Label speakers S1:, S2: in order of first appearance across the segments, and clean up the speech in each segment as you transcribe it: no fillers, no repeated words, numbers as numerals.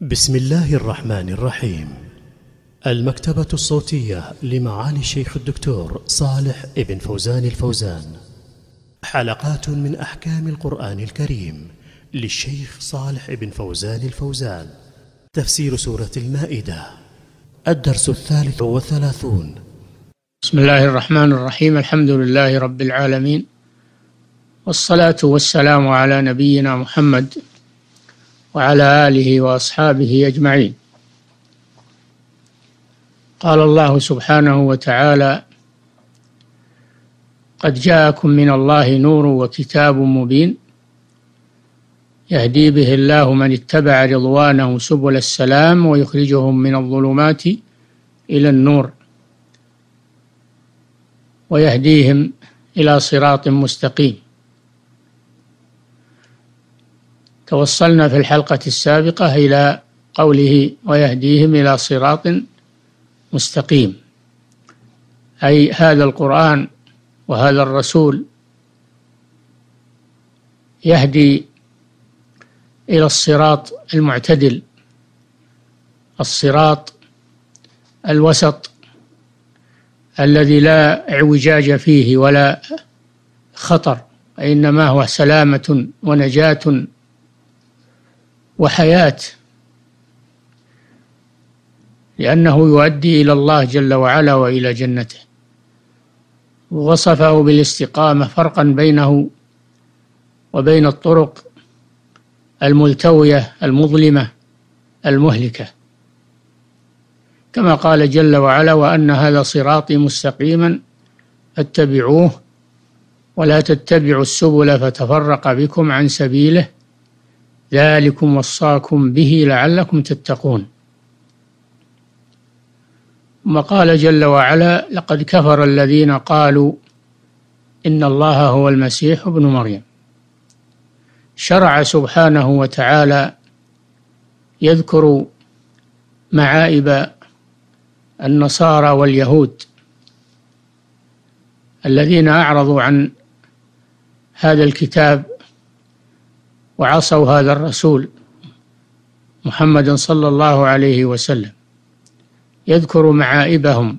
S1: بسم الله الرحمن الرحيم. المكتبة الصوتية لمعالي الشيخ الدكتور صالح ابن فوزان الفوزان. حلقات من أحكام القرآن الكريم للشيخ صالح ابن فوزان الفوزان. تفسير سورة المائدة. الدرس 33.
S2: بسم الله الرحمن الرحيم. الحمد لله رب العالمين، والصلاة والسلام على نبينا محمد وعلى آله وأصحابه أجمعين. قال الله سبحانه وتعالى: قد جاءكم من الله نور وكتاب مبين يهدي به الله من اتبع رضوانه سبل السلام ويخرجهم من الظلمات إلى النور ويهديهم إلى صراط مستقيم. توصلنا في الحلقة السابقة إلى قوله ويهديهم إلى صراط مستقيم، أي هذا القرآن وهذا الرسول يهدي إلى الصراط المعتدل، الصراط الوسط الذي لا اعوجاج فيه ولا خطر، إنما هو سلامة ونجاة وحياة، لأنه يؤدي إلى الله جل وعلا وإلى جنته. ووصفه بالاستقامة، فرقا بينه وبين الطرق الملتوية المظلمة المهلكة، كما قال جل وعلا: وأن هذا صراطي مستقيما فاتبعوه ولا تتبعوا السبل فتفرق بكم عن سبيله ذلكم وصاكم به لعلكم تتقون. ثم قال جل وعلا: لقد كفر الذين قالوا إن الله هو المسيح ابن مريم. شرع سبحانه وتعالى يذكر معائب النصارى واليهود الذين أعرضوا عن هذا الكتاب وعصوا هذا الرسول محمد صلى الله عليه وسلم، يذكر معائبهم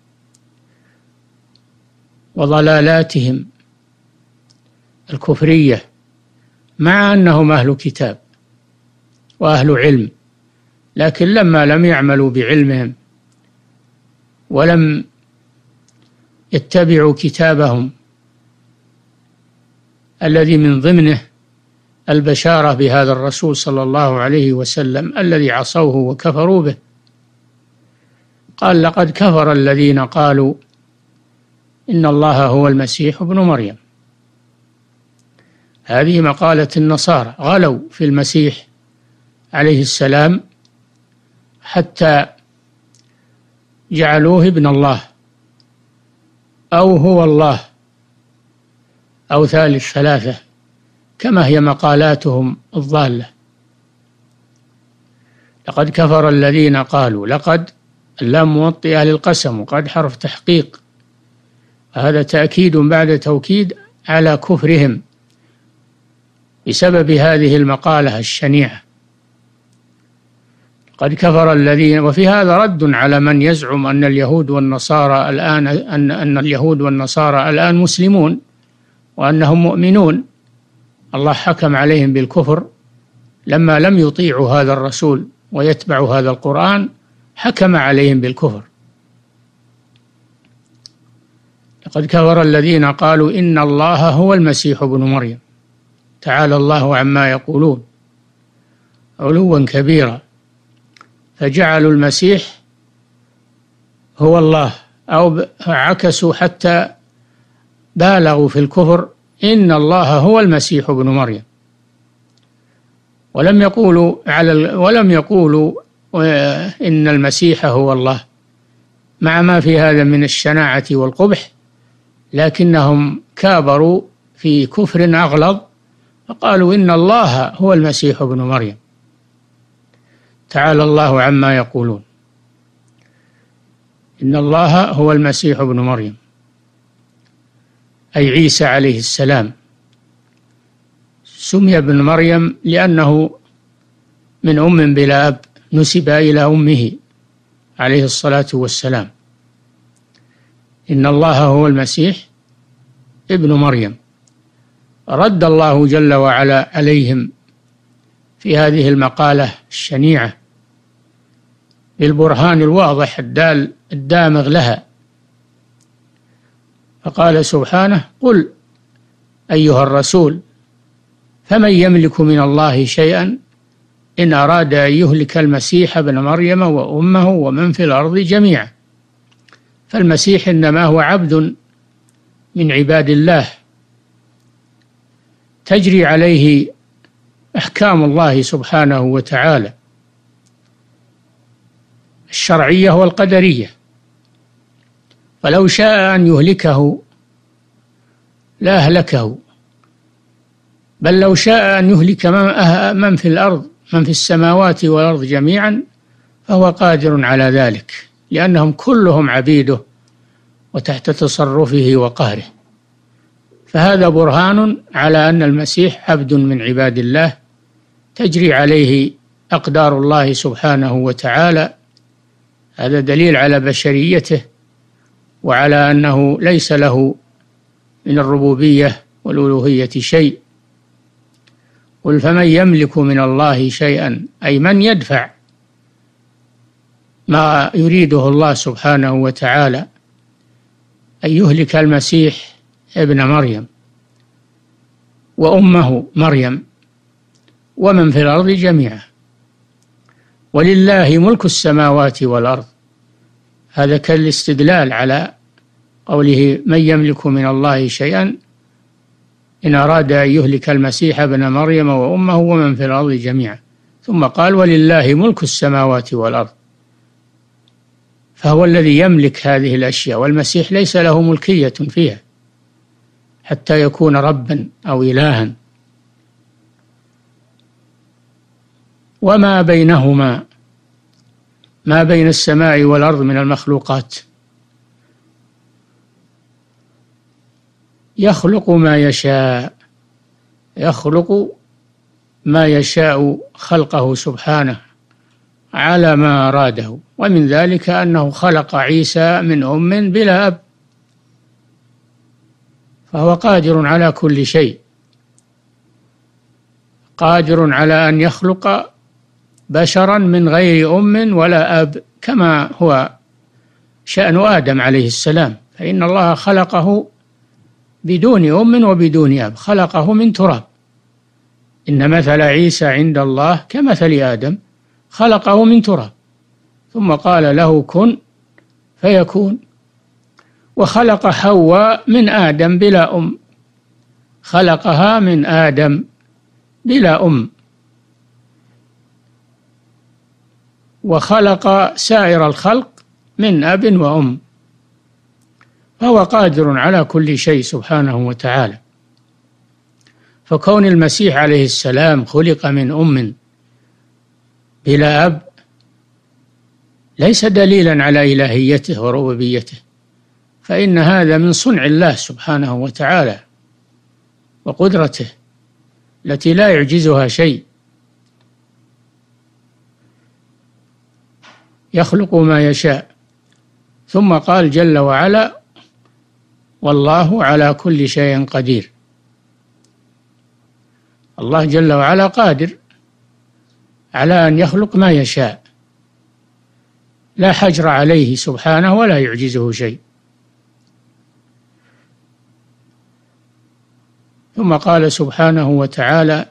S2: وضلالاتهم الكفرية، مع أنهم أهل كتاب وأهل علم، لكن لما لم يعملوا بعلمهم ولم يتبعوا كتابهم الذي من ضمنه البشارة بهذا الرسول صلى الله عليه وسلم الذي عصوه وكفروا به، قال: لقد كفر الذين قالوا إن الله هو المسيح ابن مريم. هذه مقالة النصارى، غلوا في المسيح عليه السلام حتى جعلوه ابن الله أو هو الله أو ثالث ثلاثة، كما هي مقالاتهم الضالة. لقد كفر الذين قالوا، لقد اللام موطئة للقسم، وقد حرف تحقيق، هذا تأكيد بعد توكيد على كفرهم بسبب هذه المقالة الشنيعة. قد كفر الذين، وفي هذا رد على من يزعم أن اليهود والنصارى الآن أن اليهود والنصارى الآن مسلمون وأنهم مؤمنون. الله حكم عليهم بالكفر لما لم يطيعوا هذا الرسول ويتبعوا هذا القرآن، حكم عليهم بالكفر. لقد كفر الذين قالوا إن الله هو المسيح ابن مريم، تعالى الله عما يقولون علوا كبيرا، فجعلوا المسيح هو الله، أو عكسوا حتى بالغوا في الكفر: إن الله هو المسيح ابن مريم، ولم يقولوا إن المسيح هو الله، مع ما في هذا من الشناعة والقبح، لكنهم كابروا في كفر أغلظ فقالوا إن الله هو المسيح ابن مريم، تعالى الله عما يقولون. إن الله هو المسيح ابن مريم، أي عيسى عليه السلام. سمي ابن مريم لأنه من أم بلا أب، نسب إلى أمه عليه الصلاة والسلام. إن الله هو المسيح ابن مريم. رد الله جل وعلا عليهم في هذه المقالة الشنيعة بالبرهان الواضح الدامغ لها، فقال سبحانه: قل أيها الرسول فمن يملك من الله شيئا إن أراد أن يهلك المسيح ابن مريم وأمه ومن في الأرض جميعا. فالمسيح إنما هو عبد من عباد الله تجري عليه أحكام الله سبحانه وتعالى الشرعية والقدرية، فلو شاء أن يهلكه لأهلكه، بل لو شاء أن يهلك من في الأرض، من في السماوات والأرض جميعا، فهو قادر على ذلك، لأنهم كلهم عبيده وتحت تصرفه وقهره. فهذا برهان على أن المسيح عبد من عباد الله تجري عليه أقدار الله سبحانه وتعالى. هذا دليل على بشريته وعلى أنه ليس له من الربوبية والألوهية شيء. قل فمن يملك من الله شيئا، أي من يدفع ما يريده الله سبحانه وتعالى أن يهلك المسيح ابن مريم وأمه مريم ومن في الأرض جميعا. ولله ملك السماوات والأرض، هذا كالاستدلال على قوله من يملك من الله شيئا إن أراد أن يهلك المسيح ابن مريم وأمه ومن في الأرض جميعا، ثم قال ولله ملك السماوات والأرض، فهو الذي يملك هذه الأشياء، والمسيح ليس له ملكية فيها حتى يكون ربا أو إلها. وما بينهما، ما بين السماء والأرض من المخلوقات، يخلق ما يشاء، يخلق ما يشاء خلقه سبحانه على ما أراده. ومن ذلك أنه خلق عيسى من أم بلا أب، فهو قادر على كل شيء، قادر على أن يخلق بشرا من غير أم ولا أب، كما هو شأن آدم عليه السلام، فإن الله خلقه بدون أم وبدون أب، خلقه من تراب. إن مثل عيسى عند الله كمثل آدم، خلقه من تراب ثم قال له كن فيكون. وخلق حواء من آدم بلا أم، خلقها من آدم بلا أم. وخلق سائر الخلق من أب وأم، فهو قادر على كل شيء سبحانه وتعالى. فكون المسيح عليه السلام خلق من أم بلا أب ليس دليلا على إلهيته وربوبيته، فإن هذا من صنع الله سبحانه وتعالى وقدرته التي لا يعجزها شيء. يخلق ما يشاء. ثم قال جل وعلا والله على كل شيء قدير. الله جل وعلا قادر على أن يخلق ما يشاء، لا حجر عليه سبحانه ولا يعجزه شيء. ثم قال سبحانه وتعالى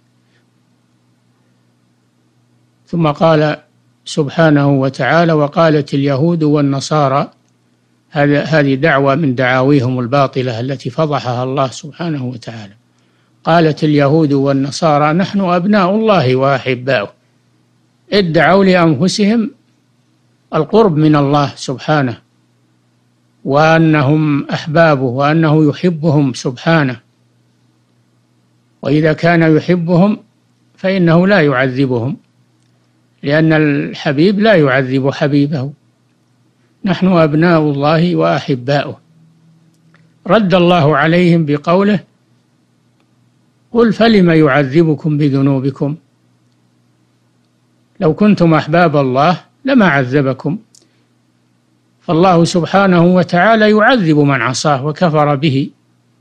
S2: وقالت اليهود والنصارى، هذه دعوة من دعاويهم الباطلة التي فضحها الله سبحانه وتعالى. قالت اليهود والنصارى نحن أبناء الله وأحباؤه، ادعوا لأنفسهم القرب من الله سبحانه وأنهم أحبابه وأنه يحبهم سبحانه، وإذا كان يحبهم فإنه لا يعذبهم، لأن الحبيب لا يعذب حبيبه. نحن أبناء الله وأحباؤه. رد الله عليهم بقوله قل فلم يعذبكم بذنوبكم لو كنتم أحباب الله لما عذبكم. فالله سبحانه وتعالى يعذب من عصاه وكفر به،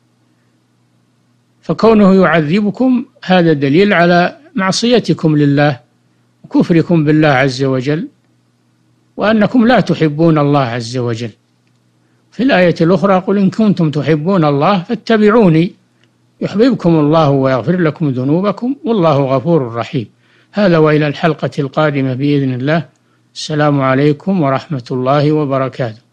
S2: فكونه يعذبكم هذا دليل على معصيتكم لله وكفركم بالله عز وجل، وأنكم لا تحبون الله عز وجل. في الآية الأخرى: قل إن كنتم تحبون الله فاتبعوني يحببكم الله ويغفر لكم ذنوبكم والله غفور رحيم. هذا وإلى الحلقة القادمة بإذن الله. السلام عليكم ورحمة الله وبركاته.